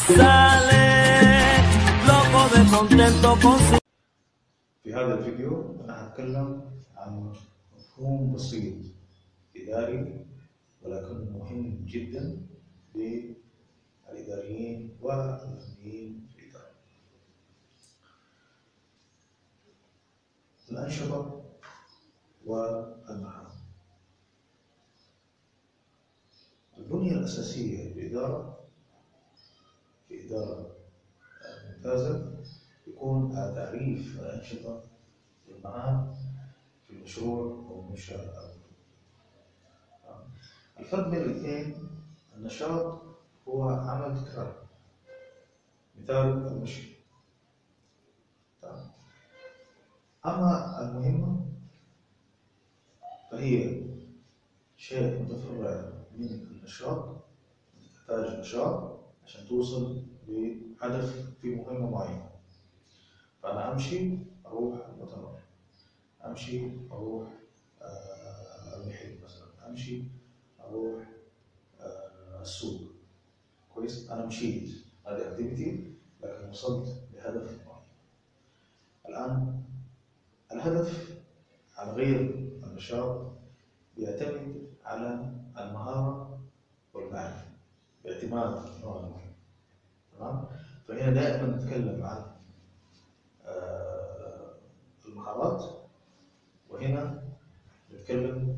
في هذا الفيديو أنا هتكلم عن مفهوم بسيط إداري ولكنه مهم جدا للإداريين والفنيين في الإدارة. الأنشطة والمهام. البنية الأساسية للإدارة في إدارة ممتازة يكون تعريف الأنشطة والمهام في المشروع أو المنشأة. الفرق بين الاثنين، النشاط هو عمل تكراري، مثال المشي. أما المهمة فهي شيء متفرع من النشاط، تحتاج نشاط عشان توصل لهدف في مهمة معينة. فأنا أمشي أروح المؤتمر، أمشي أروح المحل مثلا، أمشي أروح السوق. كويس، أنا مشيت، هذه أكتيفيتي لكن وصلت لهدف معين. الآن الهدف على غير النشاط يعتمد على المهارة والمعرفة باعتماد نوع المهم. تمام؟ فهنا دائما نتكلم عن المهارات، وهنا نتكلم